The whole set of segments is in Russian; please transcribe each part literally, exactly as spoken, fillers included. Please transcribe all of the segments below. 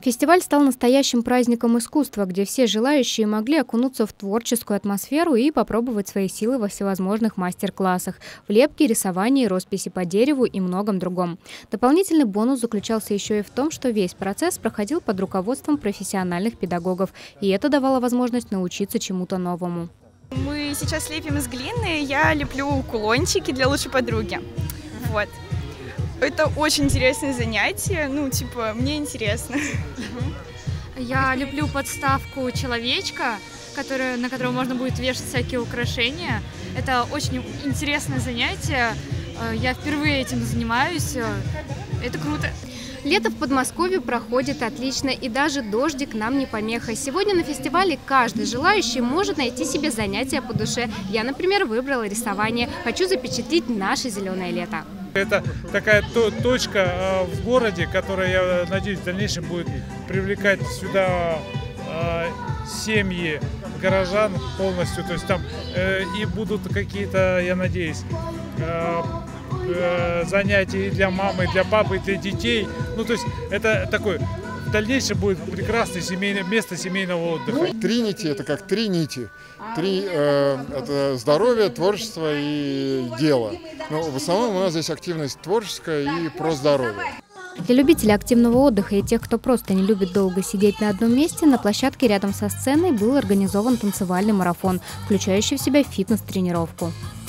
Фестиваль стал настоящим праздником искусства, где все желающие могли окунуться в творческую атмосферу и попробовать свои силы во всевозможных мастер-классах – в лепке, рисовании, росписи по дереву и многом другом. Дополнительный бонус заключался еще и в том, что весь процесс проходил под руководством профессиональных педагогов, и это давало возможность научиться чему-то новому. Мы сейчас лепим из глины, я леплю кулончики для лучшей подруги. Вот. Это очень интересное занятие, ну, типа, мне интересно. Я люблю подставку человечка, который, на которого можно будет вешать всякие украшения. Это очень интересное занятие. Я впервые этим занимаюсь. Это круто. Лето в Подмосковье проходит отлично, и даже дождик нам не помеха. Сегодня на фестивале каждый желающий может найти себе занятие по душе. Я, например, выбрала рисование. Хочу запечатлеть наше зеленое лето. Это такая то, точка в городе, которая, я надеюсь, в дальнейшем будет привлекать сюда э, семьи горожан полностью. То есть там э, и будут какие-то, я надеюсь, э, э, занятия и для мамы, и для папы, и для детей. Ну, то есть это такой в дальнейшем будет прекрасное семейное место семейного отдыха. Тринити – это как три нити. Три э, – это здоровье, творчество и дело. Но в основном у нас здесь активность творческая и про здоровье. Для любителей активного отдыха и тех, кто просто не любит долго сидеть на одном месте, на площадке рядом со сценой был организован танцевальный марафон, включающий в себя фитнес-тренировку.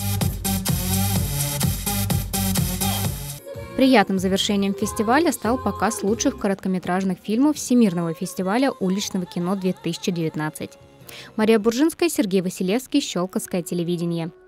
Приятным завершением фестиваля стал показ лучших короткометражных фильмов Всемирного фестиваля уличного кино две тысячи девятнадцать. Мария Буржинская, Сергей Василевский, Щелковское телевидение.